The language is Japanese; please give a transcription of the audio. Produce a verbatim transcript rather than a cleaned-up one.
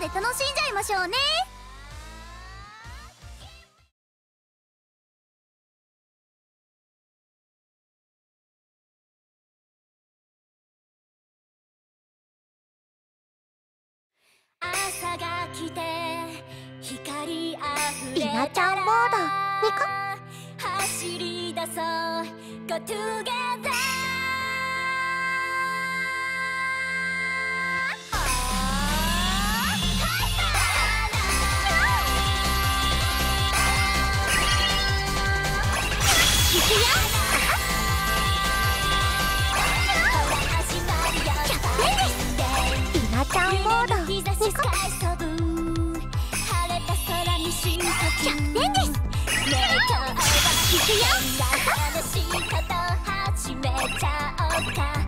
で楽しんじゃいましょうね。 朝が来て光あふれりなちゃんモードにか走り出そう Go together いくよ。りなちゃんモードにかひゃくえんです。いくよ。 楽しいこと始めちゃおうか